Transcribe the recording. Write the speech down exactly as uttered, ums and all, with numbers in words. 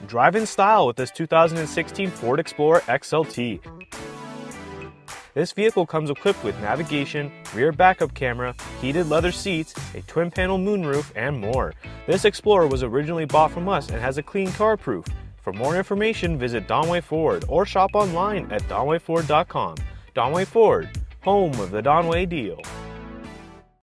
Drive in style with this two thousand sixteen Ford Explorer X L T. This vehicle comes equipped with navigation, rear backup camera, heated leather seats, a twin panel moonroof, and more. This Explorer was originally bought from us and has a clean car proof. For more information, visit DonwayFord or shop online at Donway Ford dot com. Donway Ford, home of the Donway deal.